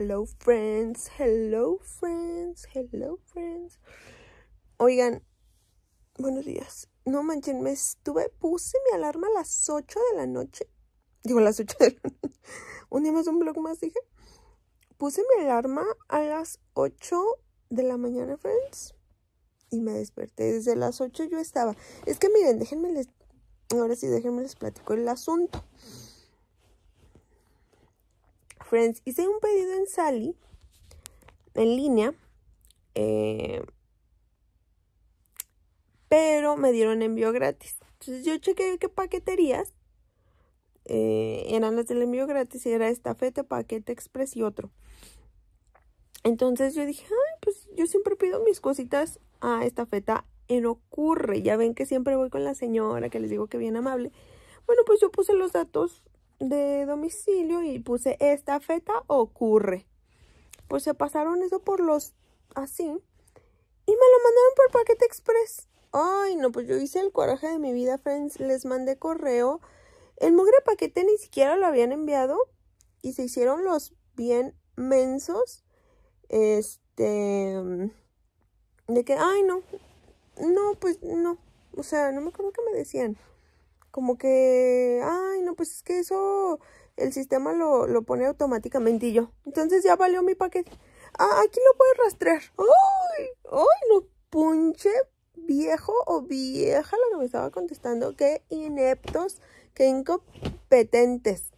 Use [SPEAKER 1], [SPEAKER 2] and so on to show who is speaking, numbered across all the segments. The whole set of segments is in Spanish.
[SPEAKER 1] hello friends, hello friends, hello friends. Oigan, buenos días. No manchen, puse mi alarma a las 8 de la noche. Digo, a las 8 de la noche. Un día más, un blog más, dije. Puse mi alarma a las 8 de la mañana, friends. Y me desperté. Desde las 8 yo estaba. Es que miren, ahora sí, déjenme les platico el asunto. Friends, hice un pedido en Sally, en línea, pero me dieron envío gratis. Entonces yo chequé qué paqueterías eran las del envío gratis y era Estafeta, Paquete Express y otro. Entonces yo dije, ay, pues yo siempre pido mis cositas a Estafeta en Ocurre. Ya ven que siempre voy con la señora que les digo que bien amable. Bueno, pues yo puse los datos de domicilio y puse Estafeta Ocurre. Pues se pasaron eso por los así y me lo mandaron por Paquete Express. Ay, no, pues yo hice el coraje de mi vida, friends. Les mandé correo. El mugre paquete ni siquiera lo habían enviado y se hicieron los bien mensos. De que, ay, no, pues no. O sea, no me acuerdo qué me decían. Como que, ay, no, pues es que eso el sistema lo pone automáticamente y yo. Entonces ya valió mi paquete. Ah, aquí lo puedes rastrear. Ay, no, punche viejo o vieja lo que me estaba contestando. Qué ineptos, qué incompetentes.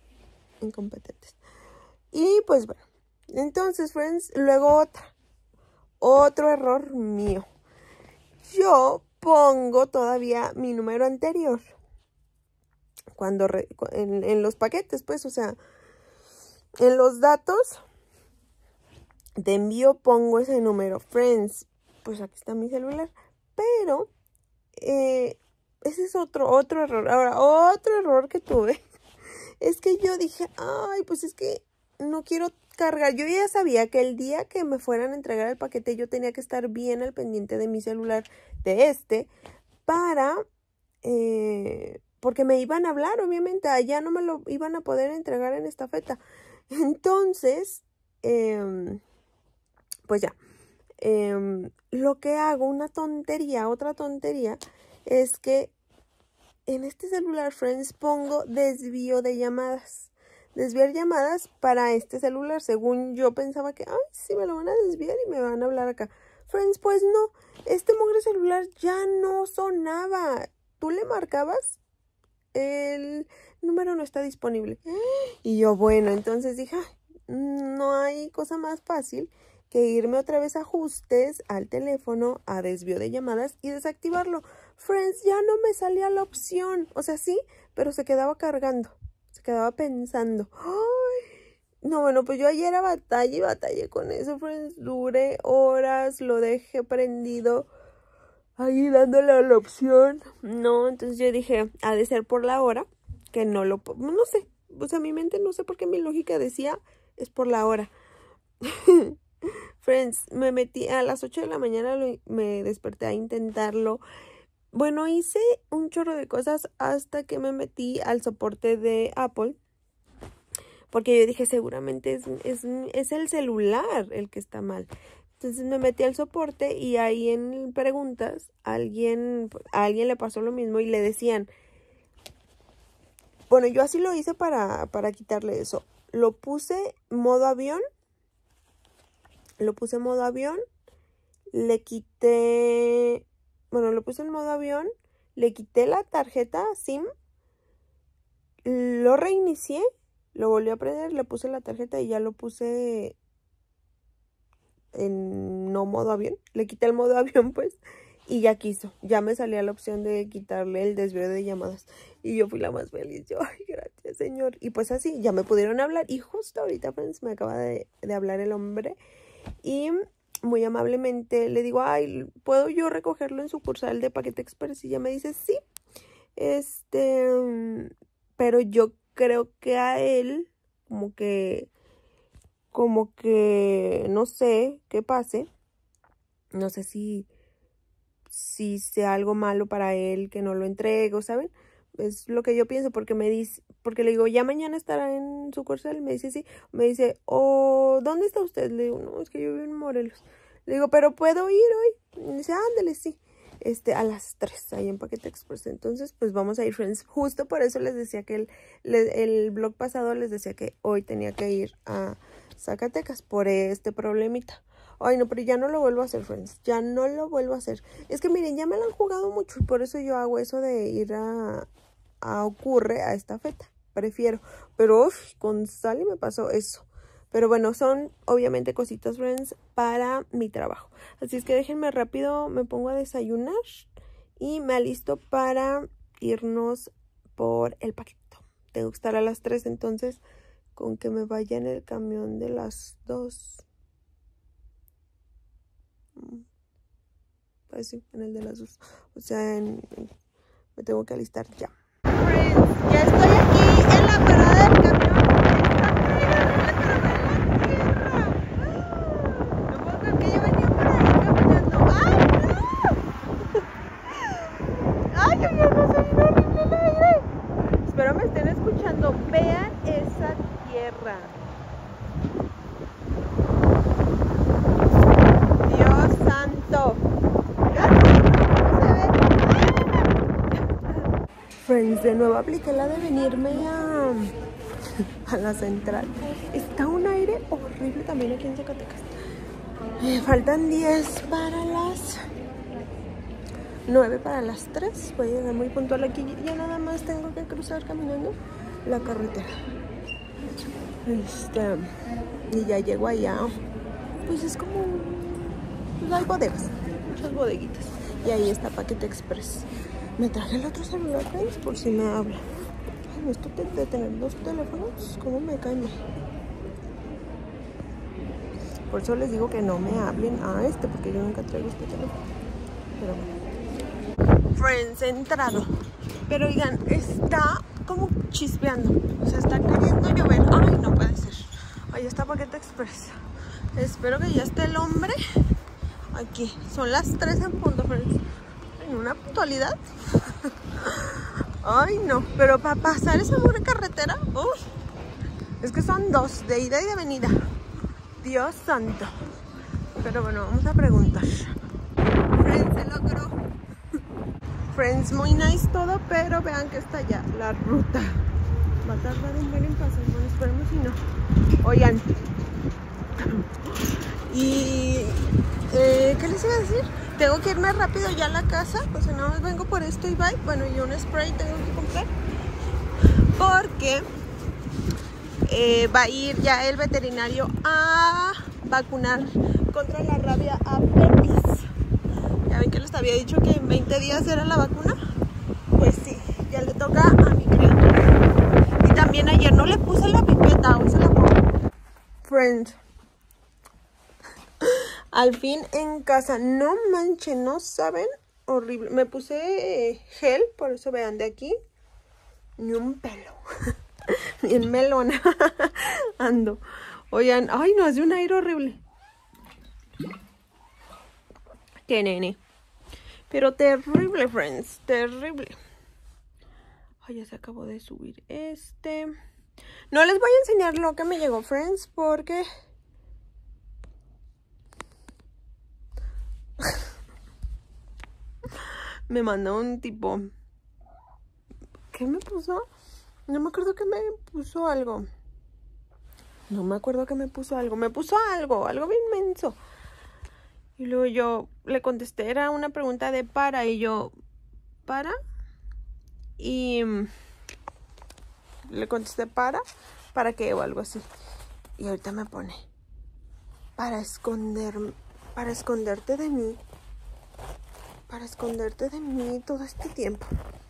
[SPEAKER 1] Y pues bueno, entonces, friends, luego otro error mío. Yo pongo todavía mi número anterior cuando en los paquetes, pues, o sea, en los datos de envío pongo ese número, friends. Pues aquí está mi celular, pero ese es otro error. Ahora, otro error que tuve es que yo dije, ay, pues es que no quiero cargar. Yo ya sabía que el día que me fueran a entregar el paquete yo tenía que estar bien al pendiente de mi celular, para porque me iban a hablar, obviamente, allá no me lo iban a poder entregar en Estafeta. Entonces, pues ya, lo que hago, otra tontería, es que en este celular, friends, pongo desvío de llamadas. Desviar llamadas para este celular, según yo pensaba que, ay, sí me lo van a desviar y me van a hablar acá. Friends, pues no, este mugre celular ya no sonaba. Tú le marcabas, el número no está disponible. Y yo, bueno, entonces dije, no hay cosa más fácil que irme otra vez a ajustes al teléfono, a desvío de llamadas y desactivarlo. Friends, ya no me salía la opción. O sea, sí, pero se quedaba cargando. Se quedaba pensando. ¡Ay! No, bueno, pues yo ayer batallé con eso, friends. Duré horas, lo dejé prendido ahí dándole a la opción. No, entonces yo dije, ha de ser por la hora, que no sé. O sea, mi mente no sé por qué mi lógica decía, es por la hora. Friends, me metí a las 8 de la mañana, me desperté a intentarlo. Bueno, hice un chorro de cosas hasta que me metí al soporte de Apple. Porque yo dije, seguramente es el celular el que está mal. Entonces me metí al soporte y ahí en preguntas a alguien le pasó lo mismo y le decían. Bueno, yo así lo hice para quitarle eso. Lo puse modo avión. Lo puse en modo avión. Le quité... Bueno, lo puse en modo avión. Le quité la tarjeta SIM. Lo reinicié. Lo volví a prender. Le puse la tarjeta y ya lo puse en no modo avión. Le quité el modo avión, pues. Y ya quiso. Ya me salía la opción de quitarle el desvío de llamadas. Y yo fui la más feliz. Yo, ay, gracias, señor. Y pues así, ya me pudieron hablar. Y justo ahorita, friends, me acaba de hablar el hombre. Y muy amablemente le digo, ay, ¿puedo yo recogerlo en sucursal de Paquete Express? Y ella me dice, sí. Pero yo creo que a él, como que, no sé qué pase. No sé si sea algo malo para él que no lo entrego, ¿saben? es lo que yo pienso, porque me dice, porque le digo, ya mañana estará en sucursal, me dice sí, me dice, ¿dónde está usted? Le digo, no, es que yo vivo en Morelos. Le digo, pero ¿puedo ir hoy? Y me dice, ándale, sí. A las 3 ahí en Paquete Express. Entonces, pues vamos a ir, friends. Justo por eso les decía que el vlog pasado les decía que hoy tenía que ir a Zacatecas por este problemita. Ay, no, pero ya no lo vuelvo a hacer, friends. Ya no lo vuelvo a hacer. Es que miren, ya me lo han jugado mucho y por eso yo hago eso de ir a Ocurre a esta feta. Prefiero. Pero uf, con Sally me pasó eso. Pero bueno, son obviamente cositas, friends, para mi trabajo. Así es que déjenme rápido, me pongo a desayunar y me alisto para irnos por el paquetito. Tengo que estar a las 3, entonces con que me vaya en el camión de las 2. Pues sí, en el de las 2. O sea, me tengo que alistar ya. Friends, ya estoy aquí en la parada del camión. Espero me estén escuchando. Vean esa tierra. Dios santo. Friends, de nuevo apliqué la de venirme a la central. Está un aire horrible también aquí en Zacatecas. Faltan 10 para las 9 para las 3. Voy a llegar muy puntual aquí. Ya nada más tengo que cruzar caminando la carretera. Y ya llego allá. Pues es como... Pues hay bodegas. Muchas bodeguitas. Y ahí está Paquete Express. Me traje el otro celular, friends, por si me habla. Ay, esto de tener 2 teléfonos, ¿cómo me cae? Por eso les digo que no me hablen a porque yo nunca traigo este teléfono. Pero bueno. Friends, he entrado. Pero oigan, está como chispeando. O sea, está cayendo llover. Ay, no puede ser. Ahí está Paquete Express. Espero que ya esté el hombre aquí. Son las 3 en punto, friends. En una puntualidad. Ay, no. Pero para pasar esa buena carretera, uy, es que son 2, de ida y de venida. Dios santo. Pero bueno, vamos a preguntar. Friends, se logró. Friends, muy nice todo, pero vean que está ya la ruta. Va a tardar un buen en pasar. Bueno, esperemos si no. Oigan. Y... ¿qué les iba a decir? Tengo que irme rápido ya a la casa. O sea, nada más vengo por esto y bye. Bueno, y un spray tengo que comprar. Porque... va a ir ya el veterinario a vacunar contra la rabia a Pepis. Ya ven que les había dicho que en 20 días era la vacuna. Pues sí, ya le toca a mi criatura. Y también ayer no le puse la pipeta, aún se la pongo. Friend, al fin en casa, no manchen, no saben, horrible. Me puse gel, por eso vean de aquí, ni un pelo. Bien melona. Ando. Oigan, ay, no, hace un aire horrible. Qué nene. Pero terrible, friends. Terrible. Ay, ya se acabó de subir No les voy a enseñar lo que me llegó, friends, porque... me mandó un tipo... ¿Qué me puso? No me acuerdo que me puso algo. No me acuerdo que me puso algo. Me puso algo bien menso. Y luego yo le contesté, era una pregunta de para. Y yo, ¿para? Y le contesté, ¿para qué? O algo así. Y ahorita me pone, para esconderte de mí. Para esconderte de mí todo este tiempo.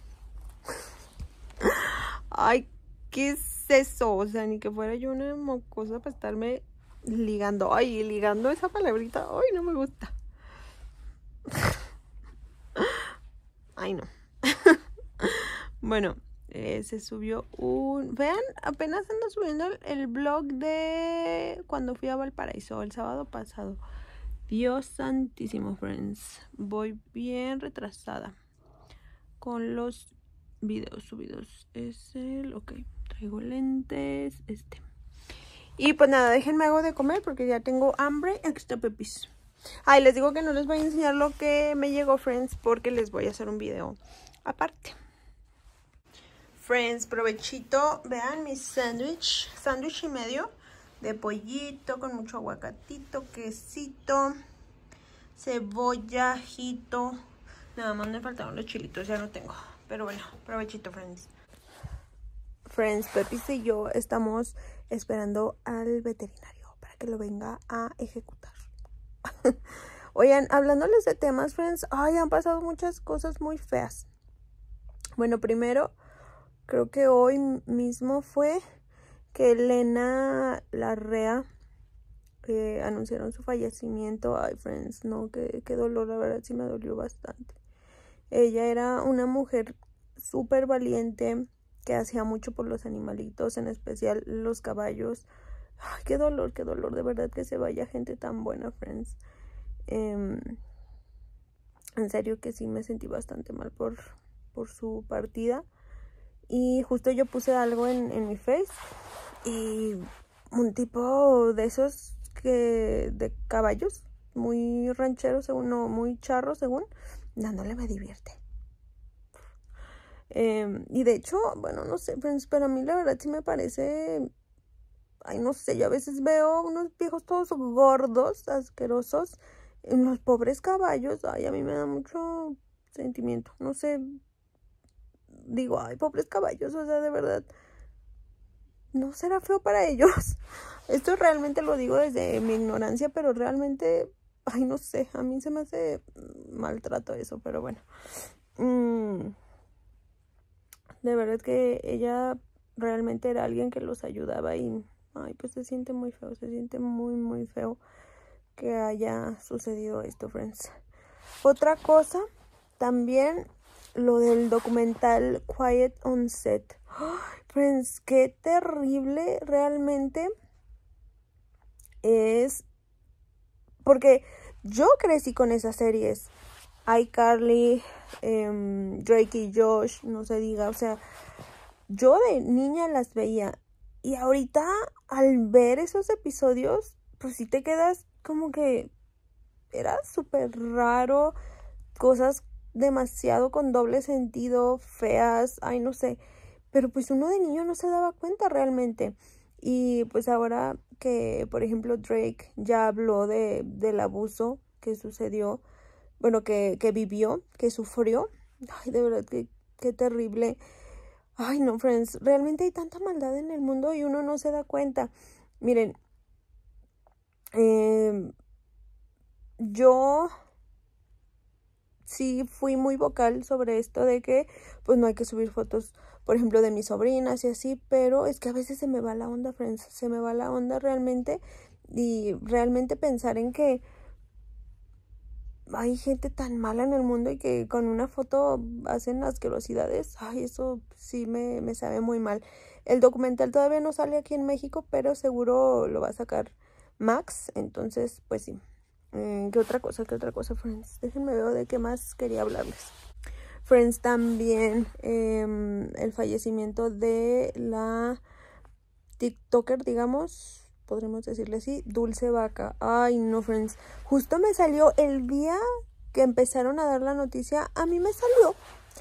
[SPEAKER 1] Ay, ¿qué es eso? O sea, ni que fuera yo una mocosa para estarme ligando. Ay, ligando esa palabrita. Ay, no me gusta. Ay, no. Bueno, se subió un... Vean, apenas ando subiendo el vlog de cuando fui a Valparaíso el sábado pasado. Dios santísimo, friends. Voy bien retrasada con los videos subidos. Es el... Ok, traigo lentes. Y pues nada, déjenme hago de comer porque ya tengo hambre. Aquí está Pepis. Ay, les digo que no les voy a enseñar lo que me llegó, friends, porque les voy a hacer un video aparte. Friends, provechito. Vean mi sándwich y medio de pollito con mucho aguacatito, quesito, cebolla, ajito. Nada más me faltaron los chilitos, ya no tengo. Pero bueno, provechito, friends. Friends, Pepis y yo estamos esperando al veterinario para que lo venga a ejecutar. Oigan, hablándoles de temas, friends, ay, han pasado muchas cosas muy feas. Bueno, primero, creo que hoy mismo fue que Elena Larrea anunciaron su fallecimiento. Ay, friends, no, qué dolor, la verdad sí me dolió bastante. Ella era una mujer súper valiente que hacía mucho por los animalitos, en especial los caballos. Ay, qué dolor, de verdad que se vaya gente tan buena, friends. En serio que sí me sentí bastante mal por su partida. Y justo yo puse algo en mi face y un tipo de esos de caballos, muy rancheros según, no, muy charros según, dándole me divierte. Y de hecho, bueno, no sé, pero a mí la verdad sí me parece, ay, no sé, yo a veces veo unos viejos todos gordos, asquerosos, en los pobres caballos. Ay, a mí me da mucho sentimiento, no sé, digo, ay, pobres caballos, o sea, de verdad, ¿no será feo para ellos? Esto realmente lo digo desde mi ignorancia, pero realmente, ay, no sé, a mí se me hace maltrato eso, pero bueno. De verdad que ella realmente era alguien que los ayudaba y, ay, pues se siente muy feo, se siente muy, muy feo que haya sucedido esto, friends. Otra cosa, también lo del documental Quiet on Set. ¡Oh, friends, qué terrible realmente es! Porque yo crecí con esas series. iCarly, Drake y Josh, no se diga, o sea, yo de niña las veía y ahorita al ver esos episodios, pues sí te quedas como que era súper raro, cosas demasiado con doble sentido, feas, ay, no sé, pero pues uno de niño no se daba cuenta realmente. Y pues ahora que, por ejemplo, Drake ya habló del abuso que sucedió, bueno, que vivió, que sufrió, ay, de verdad que qué terrible. Ay, no, friends, realmente hay tanta maldad en el mundo y uno no se da cuenta. Miren, yo sí fui muy vocal sobre esto de que pues no hay que subir fotos, por ejemplo, de mis sobrinas y así, pero es que a veces se me va la onda, friends, se me va la onda realmente, y realmente pensar en que hay gente tan mala en el mundo y que con una foto hacen asquerosidades. Ay, eso sí me sabe muy mal. El documental todavía no sale aquí en México, pero seguro lo va a sacar Max. Entonces, pues sí. ¿Qué otra cosa, friends? Déjenme ver de qué más quería hablarles. Friends, también el fallecimiento de la TikToker, digamos, podremos decirle así, Dulce Vaca. Ay, no, friends. Justo me salió el día que empezaron a dar la noticia. A mí me salió,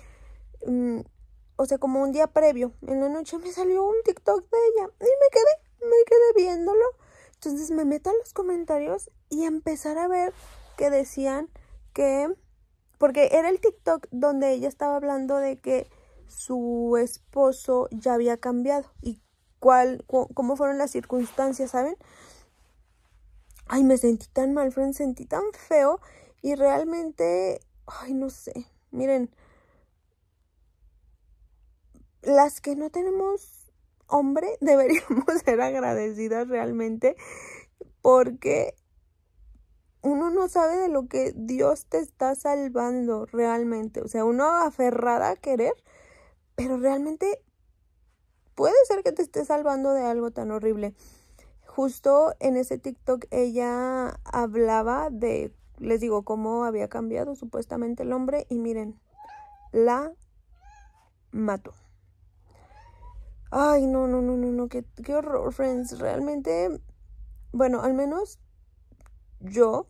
[SPEAKER 1] o sea, como un día previo. En la noche me salió un TikTok de ella. Y me quedé viéndolo. Entonces me meto a los comentarios y empezar a ver que decían que... Porque era el TikTok donde ella estaba hablando de que su esposo ya había cambiado. Y cómo fueron las circunstancias, ¿saben? Ay, me sentí tan mal, friends, sentí tan feo y realmente, ay, no sé, miren, las que no tenemos hombre deberíamos ser agradecidas realmente porque uno no sabe de lo que Dios te está salvando realmente, o sea, uno aferrada a querer, pero realmente puede ser que te esté salvando de algo tan horrible. Justo en ese TikTok ella hablaba de, les digo, cómo había cambiado supuestamente el hombre y miren, la mato. Ay, no, qué horror, friends. Realmente, bueno, al menos yo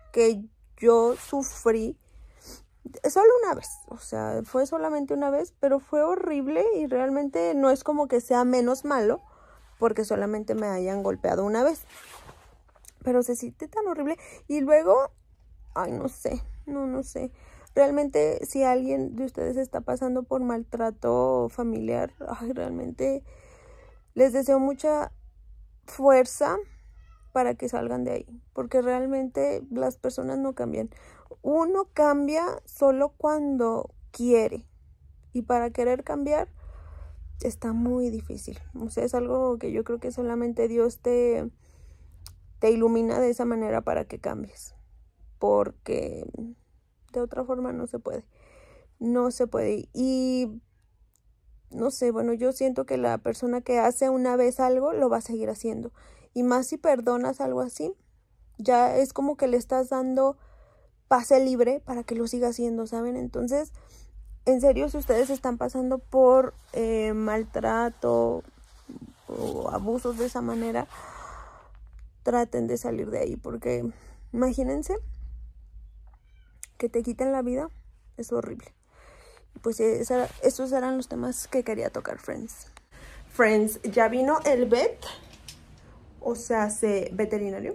[SPEAKER 1] sufrí solo una vez, o sea, fue solamente una vez, pero fue horrible y realmente no es como que sea menos malo porque solamente me hayan golpeado una vez, pero se siente tan horrible. Y luego, ay, no sé, no sé, realmente si alguien de ustedes está pasando por maltrato familiar, ay, realmente les deseo mucha fuerza para que salgan de ahí, porque realmente las personas no cambian. Uno cambia solo cuando quiere, y para querer cambiar está muy difícil. O sea, es algo que yo creo que solamente Dios te ilumina de esa manera para que cambies, porque de otra forma no se puede. No se puede. Y no sé, bueno, yo siento que la persona que hace una vez algo lo va a seguir haciendo. Y más si perdonas algo así, ya es como que le estás dando pase libre para que lo siga haciendo, ¿saben? Entonces, en serio, si ustedes están pasando por maltrato o abusos de esa manera, traten de salir de ahí, porque imagínense que te quiten la vida, es horrible. Pues esos eran los temas que quería tocar, friends. Friends, ya vino el vet, o sea, veterinario,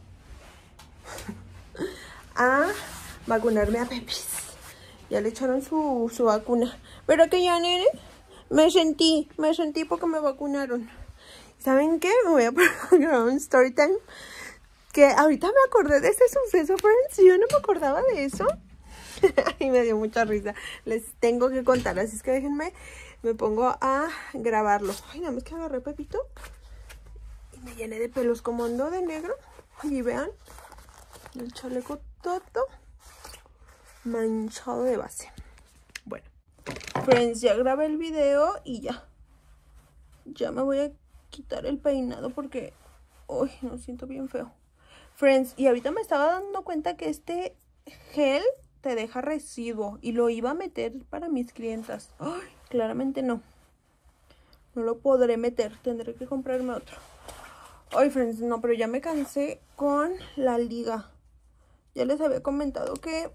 [SPEAKER 1] a vacunarme a Pepis. Ya le echaron su vacuna. Pero que ya, nene, me sentí porque me vacunaron. ¿Saben qué? Me voy a poner un story time. Que ahorita me acordé de ese suceso, friends. Yo no me acordaba de eso. Y me dio mucha risa. Les tengo que contar, así es que déjenme, me pongo a grabarlo. Ay, nada más que agarré Pepito y me llené de pelos como ando de negro. Y vean, el chaleco todo manchado de base. Bueno, friends, ya grabé el video y ya me voy a quitar el peinado porque uy, me siento bien feo. Friends, y ahorita me estaba dando cuenta que este gel te deja residuo y lo iba a meter para mis clientas. Ay, claramente no lo podré meter, tendré que comprarme otro. Ay, friends, no, pero ya me cansé con la liga. Ya les había comentado que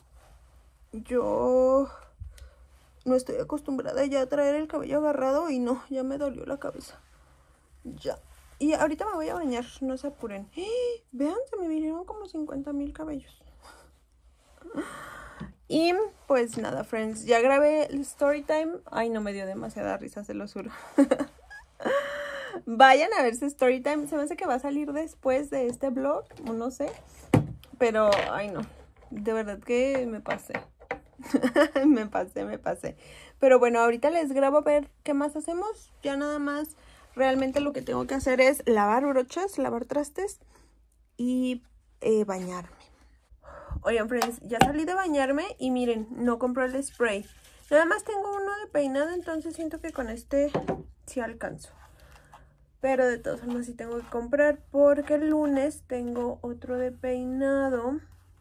[SPEAKER 1] yo no estoy acostumbrada ya a traer el cabello agarrado y no, ya me dolió la cabeza. Ya. Y ahorita me voy a bañar, no se apuren. Vean, se me vinieron como 50,000 cabellos. Y pues nada, friends, ya grabé el story time. Ay, no, me dio demasiada risa, se lo juro. Vayan a ver ese story time. Se me hace que va a salir después de este vlog, o no sé. Pero, ay no, de verdad que me pasé. me pasé. Pero bueno, ahorita les grabo a ver qué más hacemos. Ya nada más, realmente lo que tengo que hacer es lavar brochas, lavar trastes y bañarme. Oigan, friends, ya salí de bañarme y miren, no compré el spray. Nada más tengo uno de peinado, entonces siento que con este sí alcanzo. Pero de todas formas sí tengo que comprar porque el lunes tengo otro de peinado.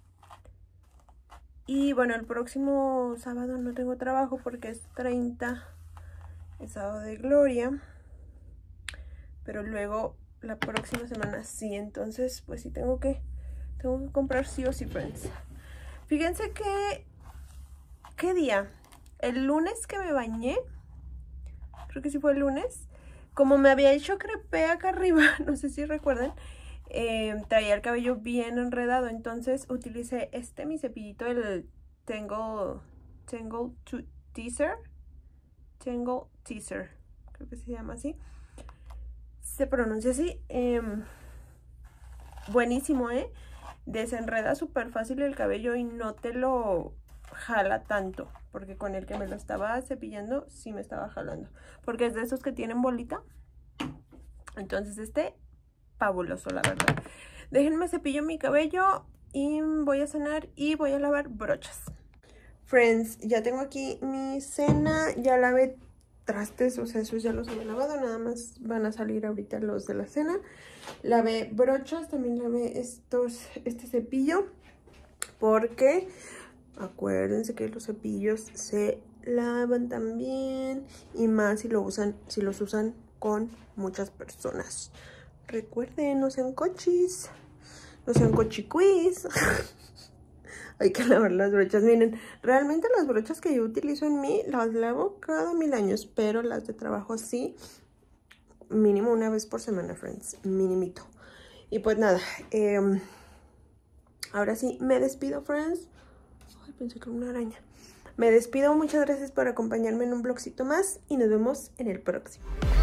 [SPEAKER 1] Y bueno, el próximo sábado no tengo trabajo porque es 30, el sábado de gloria. Pero luego la próxima semana sí, entonces pues sí tengo que comprar sí o sí, friends. Fíjense que, ¿qué día? El lunes que me bañé, creo que sí fue el lunes, como me había hecho crepé acá arriba, no sé si recuerdan, traía el cabello bien enredado, entonces utilicé mi cepillito, el Tangle Teaser, creo que se llama así, se pronuncia así. Buenísimo, desenreda súper fácil el cabello y no te lo jala tanto, porque con el que me lo estaba cepillando sí me estaba jalando, porque es de esos que tienen bolita. Entonces fabuloso, la verdad. Déjenme cepillo mi cabello y voy a cenar y voy a lavar brochas. Friends, ya tengo aquí mi cena, ya lavé trastes, o sea, esos ya los había lavado, nada más van a salir ahorita los de la cena. Lavé brochas, también lavé este cepillo, porque acuérdense que los cepillos se lavan también. Y más si los usan con muchas personas. Recuerden, no sean cochis. No sean cochicuis. Hay que lavar las brochas. Miren, realmente las brochas que yo utilizo en mí las lavo cada 1000 años. Pero las de trabajo sí. Mínimo una vez por semana, friends. Minimito. Y pues nada. Ahora sí, me despido, friends. Ay, pensé que era una araña. Me despido. Muchas gracias por acompañarme en un vlogcito más. Y nos vemos en el próximo.